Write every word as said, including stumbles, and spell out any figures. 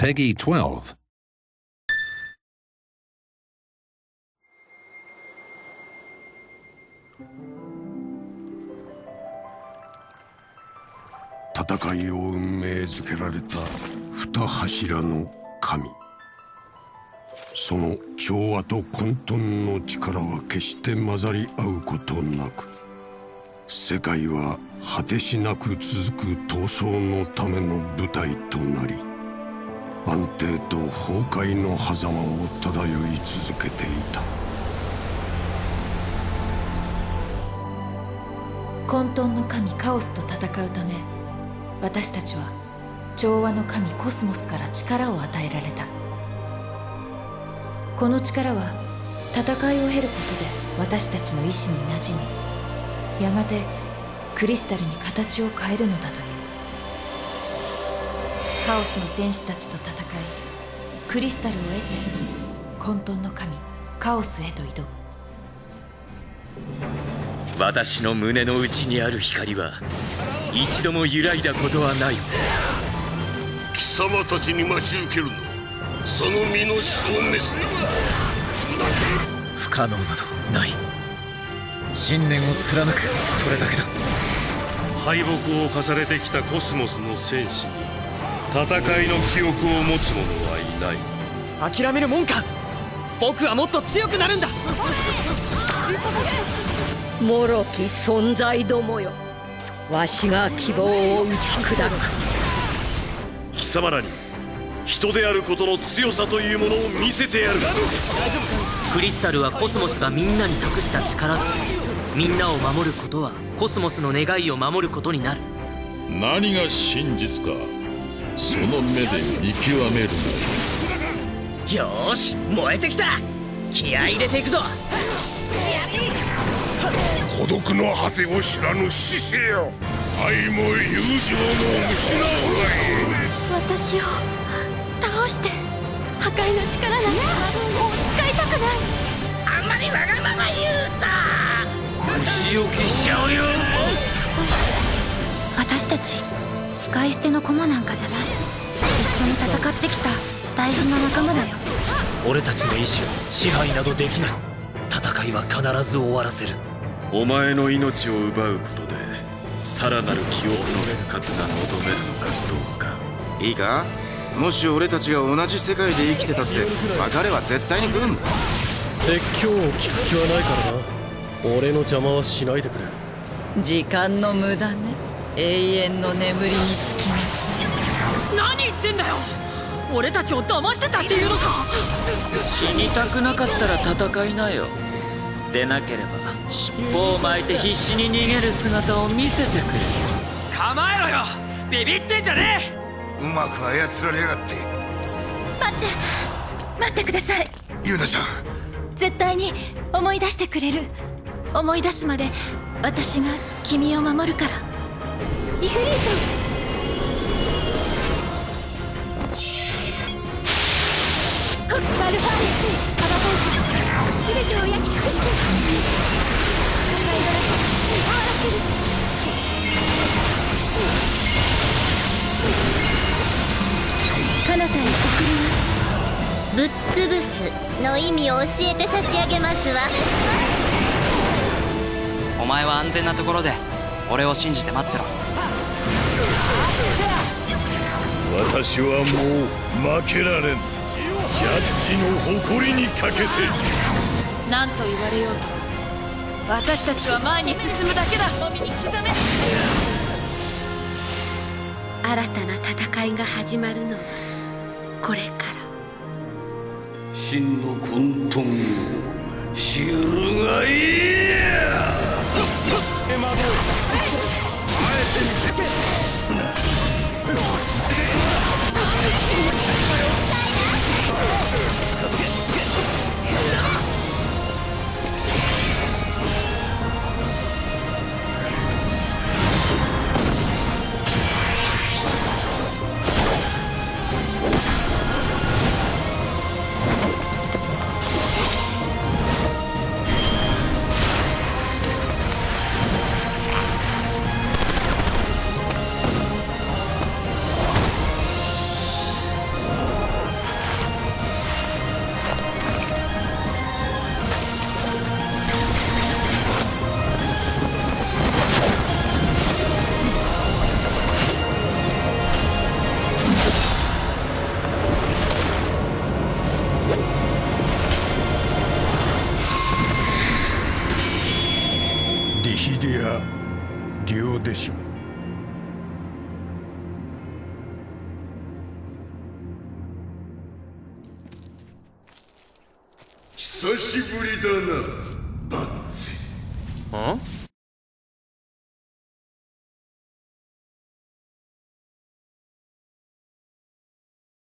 Peggy twelve. 戦いを運命づけられた二柱の神。その調和と混沌の力は決して混ざり合うことなく、世界は果てしなく続く闘争のための舞台となり、安定と崩壊の狭間を漂い続けていた。 混沌の神カオスと戦うため、私たちは調和の神コスモスから力を与えられた。この力は戦いを経ることで私たちの意志に馴染み、やがてクリスタルに形を変えるのだという。カオスの戦士たちと戦い、クリスタルを得て混沌の神カオスへと挑む。 私の胸の内にある光は一度も揺らいだことはない。 貴様たちに待ち受けるのその身の消滅だ。 不可能などない。信念を貫く、それだけだ。 敗北を重ねてきたコスモスの戦士に戦いの記憶を持つ者はいない。 諦めるもんか。僕はもっと強くなるんだ。 脆き存在どもよ、わしが希望を打ち砕く。 貴様らに人であることの強さというものを見せてやる。 クリスタルはコスモスがみんなに託した力だ。みんなを守ることはコスモスの願いを守ることになる。 何が真実か、その目で見極めるよーし、燃えてきた。気合い入れていくぞ。 孤独の果てを知らぬ死生よ、愛も友情も失うがいい。 私を倒して破壊の力なんかもう使いたくない。 あんまりわがまま言うた。 虫置きしちゃうよ。 私たち使い捨ての駒なんかじゃない。一緒に戦ってきた大事な仲間だよ。 俺たちの意志は支配などできない。戦いは必ず終わらせる。 お前の命を奪うことでさらなる記憶の復活が望めるのかどうか。 いいか、もし俺たちが同じ世界で生きてたって別れは絶対に来るんだ。 説教を聞く気はないからな。俺の邪魔はしないでくれ。 時間の無駄ね。永遠の眠りにつきます。 何言ってんだよ。俺たちを騙してたっていうのか。 死にたくなかったら戦いなよ。でなければ尻尾を巻いて必死に逃げる姿を見せてくれ。 構えろよ、ビビってんじゃねうまく操られやがって。 待って待ってください。 ユナちゃん、 絶対に思い出してくれる。思い出すまで私が君を守るから。イフリート。バルファーレ、アバボーズ、全てを焼き尽くして。赤いドラゴン、アーラクル。彼方へ送ります。 ぶっつぶすの意味を教えて差し上げますわ。 お前は安全なところで俺を信じて待ってろ。 私はもう負けられん。ジャッジの誇りにかけて。 何と言われようと私たちは前に進むだけだ。のみに刻め。 新たな戦いが始まるのはこれから。 真の混沌を知るがいい。エマボーイ、あえて見せて。 ディヒディア・デュオデシモ。 久しぶりだな、バッツ。 ん？